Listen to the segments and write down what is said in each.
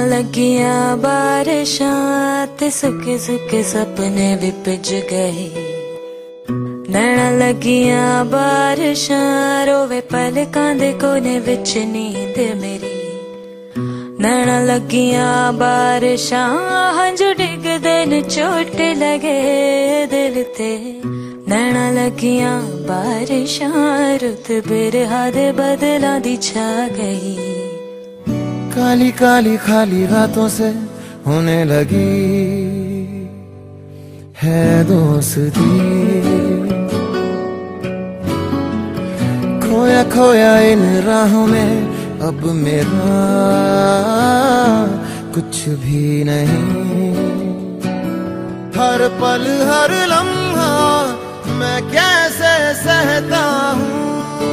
लगियां बारिशां ते सुके सुके सपने भी भिज गए। नैना लगियां बारिशां रोवे पलकां दे कोने विच नींद मेरी। नैना लगियां बारिशां हंझू डिगदे न चोट लगे दिल ते। नैना लगियां बारिशां रुत बिरहा दे बदलां दी छा गई। काली काली खाली रातों से होने लगी है दोस्ती। खोया खोया इन राहों में अब मेरा कुछ भी नहीं। हर पल हर लम्हा मैं कैसे सहता हूँ।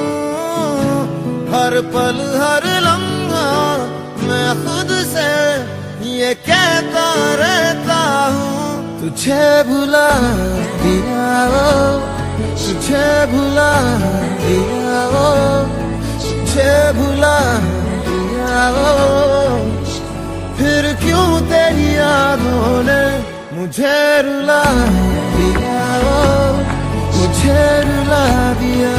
हर पल हर लम्हा मैं खुद से ये कहता रहता हूँ। तुझे भुला दिया वो, तुझे भुला दिया वो, तुझे भुला दिया वो। फिर क्यों तेरी यादों ने मुझे रुला दिया वो, मुझे रुला दिया।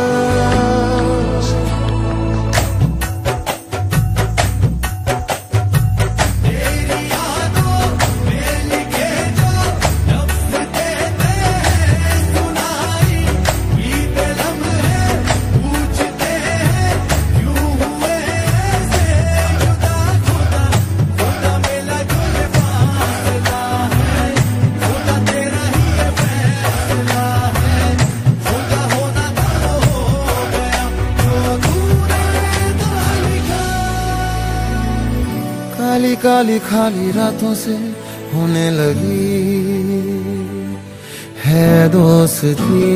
काली काली खाली रातों से होने लगी है दोस्ती।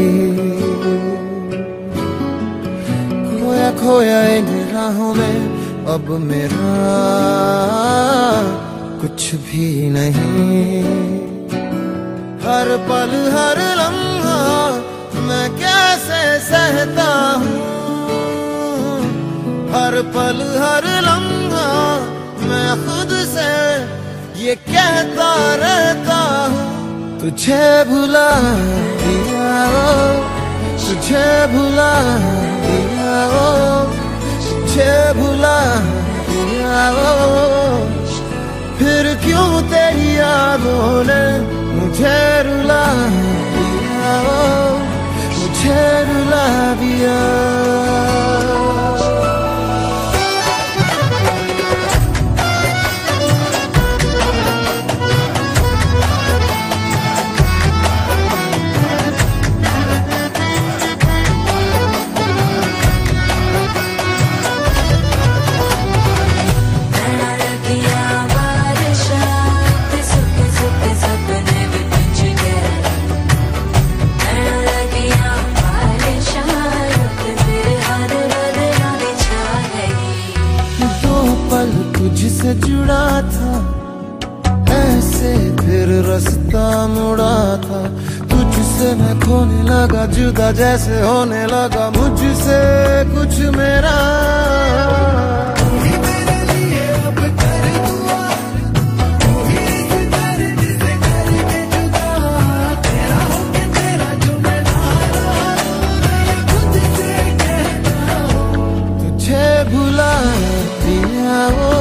खोया खोया इन राहों में अब मेरा कुछ भी नहीं। हर पल हर लम्हा मैं कैसे सहता हूँ। हर पल हर लम्हा मैं खुद से ये कहता रहता हूँ। तुझे भुला दिया वो, तुझे भुला दिया वो, तुझे भुला दिया वो। फिर क्यों तेरी यादों ने मुझे रुला दिया वो, मुझे रुला दिया। तुझसे जुड़ा था ऐसे फिर रास्ता मुड़ा था। तुझसे मैं खोने लगा जुदा जैसे होने लगा मुझसे कुछ मेरा। तुझे भुला दिया वो,